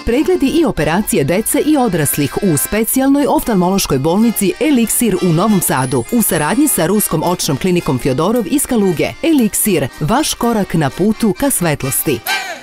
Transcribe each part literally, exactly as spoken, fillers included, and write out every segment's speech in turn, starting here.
Pregledi i operacije dece i odraslih u specijalnoj oftalmološkoj bolnici Eliksir u Novom Sadu u saradnji sa Ruskom očnom klinikom Fjodorov iz Kaluge. Eliksir, vaš korak na putu ka svetlosti.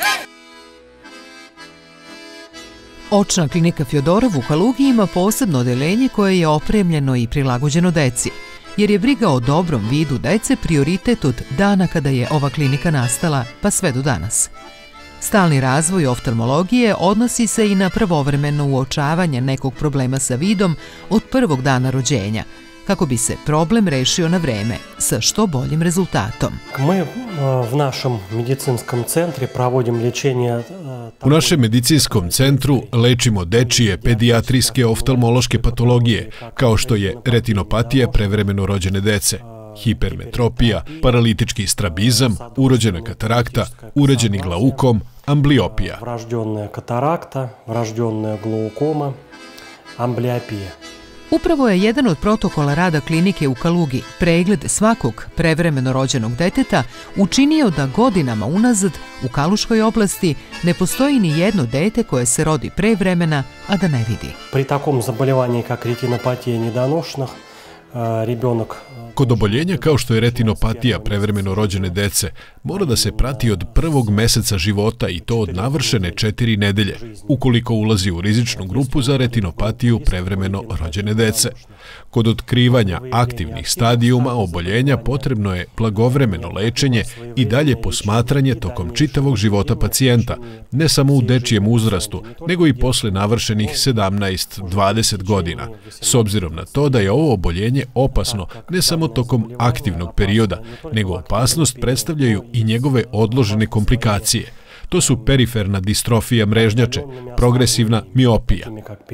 Očna klinika Fjodorov u Kalugi ima posebno odeljenje koje je opremljeno i prilagođeno deci, jer je briga o dobrom vidu dece prioritet od dana kada je ova klinika nastala pa sve do danas. Stalni razvoj oftalmologije odnosi se i na pravovremeno uočavanje nekog problema sa vidom od prvog dana rođenja, kako bi se problem rešio na vreme, sa što boljim rezultatom. Mi u našem medicinskom centru provodimo liječenje... U našem medicinskom centru lečimo dečije pedijatrijske oftalmološke patologije, kao što je retinopatija prevremeno rođene dece, hipermetropija, paralitički strabizam, urođena katarakta, urođeni glaukom, ambliopija. Vražđena katarakta, vražđena glaukoma, ambliopija. Upravo je jedan od protokola rada klinike u Kalugi, pregled svakog prevremeno rođenog deteta, učinio da godinama unazad u Kaluškoj oblasti ne postoji ni jedno dete koje se rodi pre vremena, a da ne vidi. Pri takom zabolijevanju kak retinopatija nedonošnih, rебенок... Kod oboljenja kao što je retinopatija prevremeno rođene dece, mora da se prati od prvog meseca života i to od navršene četiri nedelje, ukoliko ulazi u rizičnu grupu za retinopatiju prevremeno rođene dece. Kod otkrivanja aktivnih stadijuma oboljenja potrebno je blagovremeno lečenje i dalje posmatranje tokom čitavog života pacijenta, ne samo u dečijem uzrastu, nego i posle navršenih sedamnaest do dvadeset godina, s obzirom na to da je ovo oboljenje opasno ne samo tokom aktivnog perioda, nego opasnost predstavljaju i njegove odložene komplikacije. To su periferna distrofija mrežnjače, progresivna miopija.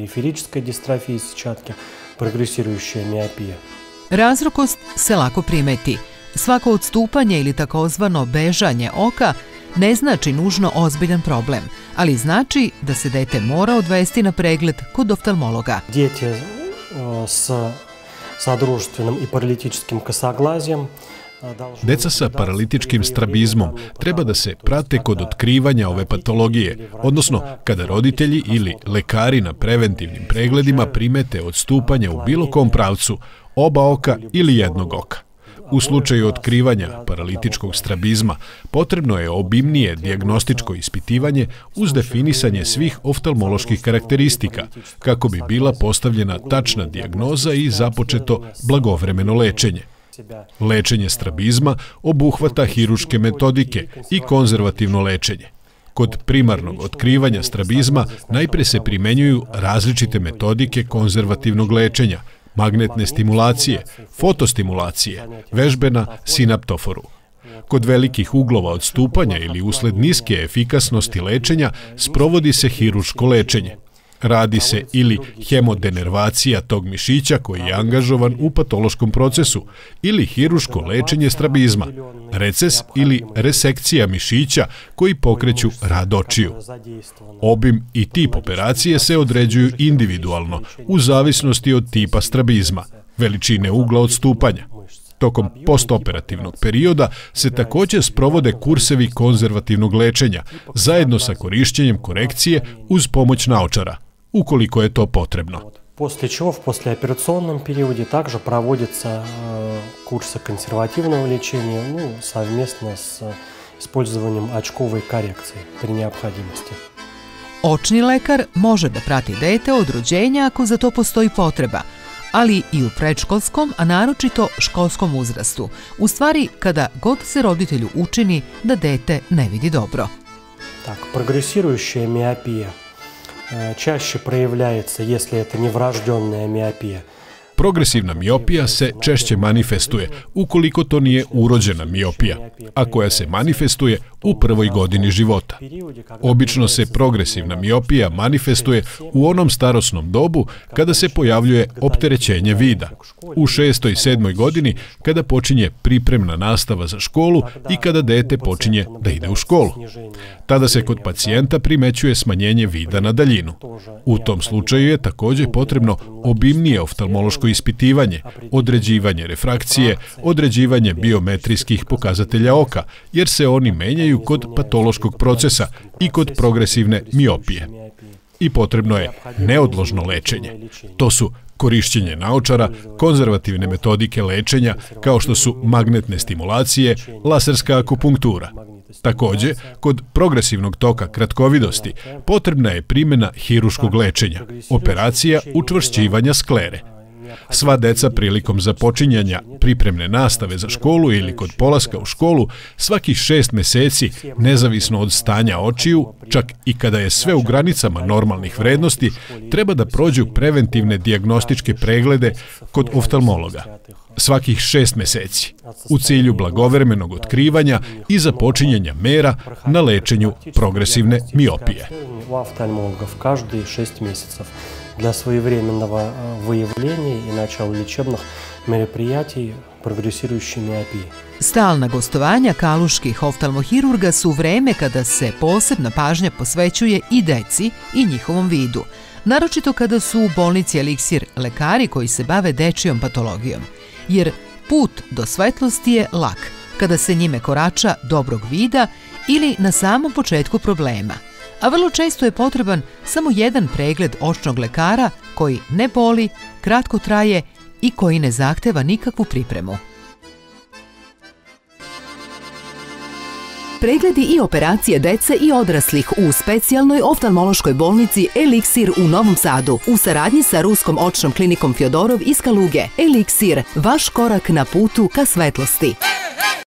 Razrokost se lako primeti. Svako odstupanje ili takozvano bežanje oka ne znači nužno ozbiljan problem, ali znači da se dete mora odvesti na pregled kod oftalmologa. Djete sa sa društvenim i paralitičkim kosoglazijem. Deca sa paralitičkim strabizmom treba da se prate kod otkrivanja ove patologije, odnosno kada roditelji ili lekari na preventivnim pregledima primete odstupanja u bilo kom pravcu, oba oka ili jednog oka. U slučaju otkrivanja paralitičkog strabizma potrebno je obimnije dijagnostičko ispitivanje uz definisanje svih oftalmoloških karakteristika, kako bi bila postavljena tačna dijagnoza i započeto blagovremeno lečenje. Lečenje strabizma obuhvata hiruške metodike i konzervativno lečenje. Kod primarnog otkrivanja strabizma najpre se primenjuju različite metodike konzervativnog lečenja, magnetne stimulacije, fotostimulacije, vežbe na sinaptoforu. Kod velikih uglova odstupanja ili usled niske efikasnosti lečenja sprovodi se hiruško lečenje. Radi se ili hemodenervacija tog mišića koji je angažovan u patološkom procesu ili hiruško lečenje strabizma, reces ili resekcija mišića koji pokreću rad očiju. Obim i tip operacije se određuju individualno u zavisnosti od tipa strabizma, veličine ugla odstupanja. Tokom postoperativnog perioda se također sprovode kursevi konzervativnog lečenja zajedno sa korišćenjem korekcije uz pomoć naočara, ukoliko je to potrebno. После чего в послеоперационном периоде также проводятся курсы консервативного лечения, ну, совместно с использованием очковой коррекции при необходимости. Očni lekar može da prati dete od rođenja ako za to postoji potreba, ali i u predškolskom, a naročito školskom uzrastu, u stvari kada god se roditelju učini da dete ne vidi dobro. Так, прогрессирующая миопия чаще проявляется, если это неврожденная миопия. Progresivna miopija se češće manifestuje ukoliko to nije urođena miopija, a koja se manifestuje u prvoj godini života. Obično se progresivna miopija manifestuje u onom starosnom dobu kada se pojavljuje opterećenje vida, u šestoj i sedmoj godini kada počinje pripremna nastava za školu i kada dete počinje da ide u školu. Tada se kod pacijenta primećuje smanjenje vida na daljinu. U tom slučaju je također potrebno obimnije oftalmološko ispitivanje, određivanje refrakcije, određivanje biometrijskih pokazatelja oka, jer se oni menjaju kod patološkog procesa i kod progresivne miopije. i potrebno je neodložno lečenje. To su korišćenje naočara, konzervativne metodike lečenja kao što su magnetne stimulacije, laserska akupunktura. Također, kod progresivnog toka kratkovidosti potrebna je primjena hiruškog lečenja, operacija učvršćivanja sklere. Sva deca prilikom započinjanja pripremne nastave za školu ili kod polaska u školu svakih šest mjeseci, nezavisno od stanja očiju, čak i kada je sve u granicama normalnih vrednosti, treba da prođu preventivne dijagnostičke preglede kod oftalmologa. Svakih šest mjeseci, u cilju blagovremenog otkrivanja i započinjanja mera na lečenju progresivne miopije. Для своевременного выявления и начала лечебных мероприятий прогрессирующей миопии. Stalna gostovanja kaluških oftalmohirurga su vreme kada se posebna pažnja posvećuje i deci i njihovom vidu, naročito kada su u bolnici Eliksir lekari koji se bave dečijom patologijom, jer put do svetlosti je lak kada se njime korača dobrog vida ili na samom početku problema. A vrlo često je potreban samo jedan pregled očnog lekara koji ne boli, kratko traje i koji ne zahteva nikakvu pripremu. Pregledi i operacije dece i odraslih u specijalnoj oftalmološkoj bolnici Eliksir u Novom Sadu u saradnji sa Ruskom očnom klinikom Fjodorov iz Kaluge. Eliksir, vaš korak na putu ka svetlosti.